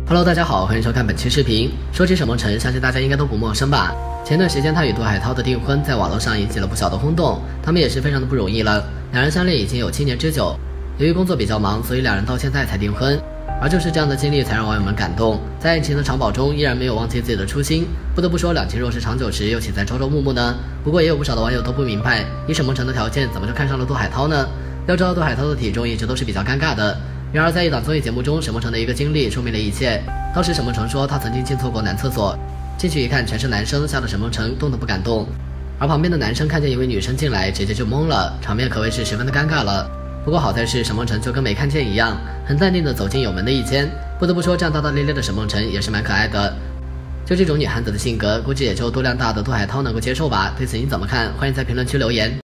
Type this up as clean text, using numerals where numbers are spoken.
Hello， 大家好，欢迎收看本期视频。说起沈梦辰，相信大家应该都不陌生吧？前段时间他与杜海涛的订婚在网络上引起了不小的轰动，他们也是非常的不容易了。两人相恋已经有7年之久，由于工作比较忙，所以两人到现在才订婚。而就是这样的经历才让网友们感动，在爱情的长跑中依然没有忘记自己的初心。不得不说，两情若是长久时，又岂在朝朝暮暮呢？不过也有不少的网友都不明白，以沈梦辰的条件，怎么就看上了杜海涛呢？要知道杜海涛的体重一直都是比较尴尬的。然而在一档综艺节目中，沈梦辰的一个经历说明了一切。当时沈梦辰说他曾经进错过男厕所，进去一看全是男生，吓得沈梦辰动都不敢动。而旁边的男生看见一位女生进来，直接就懵了，场面可谓是十分的尴尬了。不过好在是沈梦辰就跟没看见一样，很淡定的走进有门的一间。不得不说，这样大大咧咧的沈梦辰也是蛮可爱的。就这种女汉子的性格，估计也就度量大的杜海涛能够接受吧。对此你怎么看？欢迎在评论区留言。